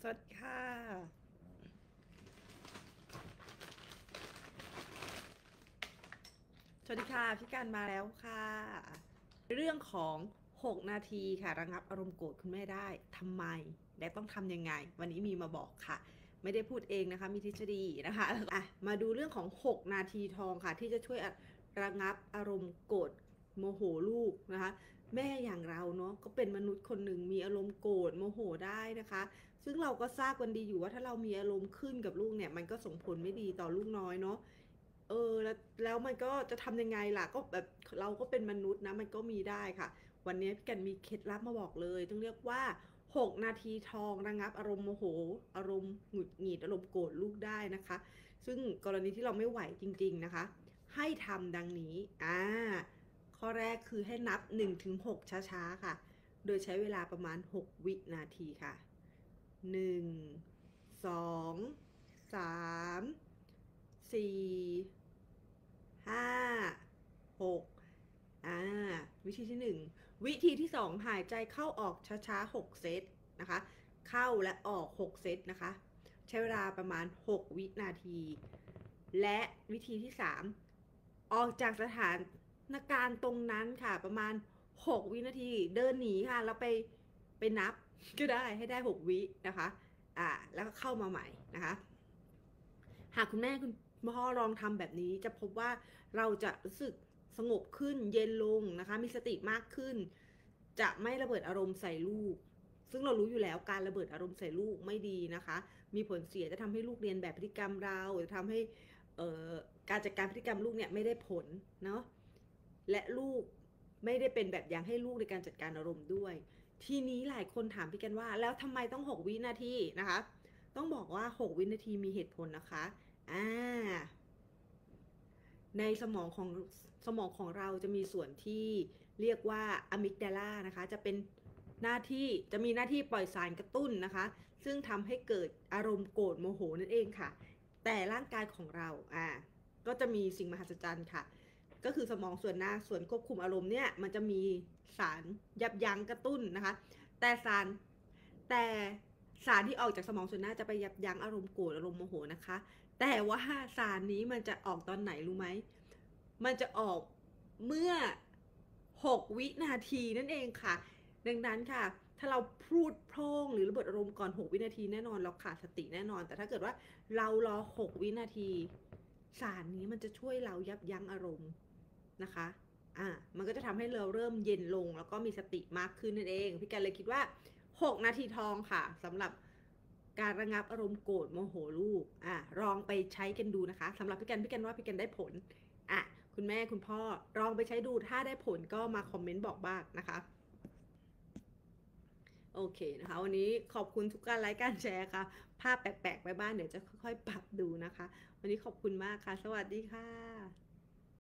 วัสดีค่ะสวัสดีค่ะพี่การมาแล้วค่ะเรื่องของ6นาทีค่ะระงับอารมณ์โกรธคุณแม่ได้ทำไมและต้องทำยังไงวันนี้มีมาบอกค่ะไม่ได้พูดเองนะคะมีทฤษฎีนะคะมาดูเรื่องของ6นาทีทองค่ะที่จะช่วยระงับอารมณ์โกรธโมโหลูกนะคะแม่อย่างเราเนาะก็เป็นมนุษย์คนหนึ่งมีอารมณ์โกรธโมโหได้นะคะซึ่งเราก็ทราบกันดีอยู่ว่าถ้าเรามีอารมณ์ขึ้นกับลูกเนี่ยมันก็ส่งผลไม่ดีต่อลูกน้อยเนาะแล้วมันก็จะทำยังไงล่ะก็แบบเราก็เป็นมนุษย์นะมันก็มีได้ค่ะวันนี้พี่กันมีเคล็ดลับมาบอกเลยต้องเรียกว่า6นาทีทองระงับอารมณ์โมโหอารมณ์หงุดหงิดอารมณ์โกรธลูกได้นะคะซึ่งกรณีที่เราไม่ไหวจริงๆนะคะให้ทำดังนี้ข้อแรกคือให้นับ 1-6 ช้าๆค่ะโดยใช้เวลาประมาณ6วินาทีค่ะ1 2 3 4 5 6วิธีที่1วิธีที่2หายใจเข้าออกช้าๆ6เซตนะคะเข้าและออก6เซตนะคะใช้เวลาประมาณ6วินาทีและวิธีที่3ออกจากสถานการณ์ตรงนั้นค่ะประมาณ6วินาทีเดินหนีค่ะแล้วไปนับก็ได้ให้ได้6วินะคะแล้วก็เข้ามาใหม่นะคะหากคุณแม่คุณพ่อลองทำแบบนี้จะพบว่าเราจะรู้สึกสงบขึ้นเย็นลงนะคะมีสติมากขึ้นจะไม่ระเบิดอารมณ์ใส่ลูกซึ่งเรารู้อยู่แล้วการระเบิดอารมณ์ใส่ลูกไม่ดีนะคะมีผลเสียจะทำให้ลูกเรียนแบบพฤติกรรมเราจะทำให้การจัดการพฤติกรรมลูกเนี่ยไม่ได้ผลเนาะและลูกไม่ได้เป็นแบบอย่างให้ลูกในการจัดการอารมณ์ด้วยทีนี้หลายคนถามพี่กันว่าแล้วทำไมต้อง6วินาทีนะคะต้องบอกว่า6วินาทีมีเหตุผลนะคะในสมองของเราจะมีส่วนที่เรียกว่าอะมิกดาลานะคะจะมีหน้าที่ปล่อยสารกระตุ้นนะคะซึ่งทำให้เกิดอารมณ์โกรธโมโหนั่นเองค่ะแต่ร่างกายของเราก็จะมีสิ่งมหัศจรรย์ค่ะก็คือสมองส่วนหน้าส่วนควบคุมอารมณ์เนี่ยมันจะมีสารยับยั้งกระตุ้นนะคะแต่แต่สารที่ออกจากสมองส่วนหน้าจะไปยับยั้งอารมณ์โกรธอารมณ์โมโหนะคะแต่ว่าสารนี้มันจะออกตอนไหนรู้ไหมมันจะออกเมื่อ6วินาทีนั่นเองค่ะดังนั้นค่ะถ้าเราพูดพร่งหรือระเบิดอารมณ์ก่อน6วินาทีแน่นอนเราขาดสติแน่นอนแต่ถ้าเกิดว่าเรารอ6วินาทีสารนี้มันจะช่วยเรายับยั้งอารมณ์นะคะมันก็จะทำให้เราเริ่มเย็นลงแล้วก็มีสติมากขึ้นนั่นเองพี่กันเลยคิดว่า6นาทีทองค่ะสำหรับการระงับอารมณ์โกรธโมโหลูกลองไปใช้กันดูนะคะสำหรับพี่กันว่าพี่กันได้ผลคุณแม่คุณพ่อลองไปใช้ดูถ้าได้ผลก็มาคอมเมนต์บอกบ้างนะคะโอเคนะคะวันนี้ขอบคุณทุกการไลค์การแชร์ค่ะภาพแปลกๆไปบ้านเดี๋ยวจะค่อยๆปรับดูนะคะวันนี้ขอบคุณมากค่ะสวัสดีค่ะ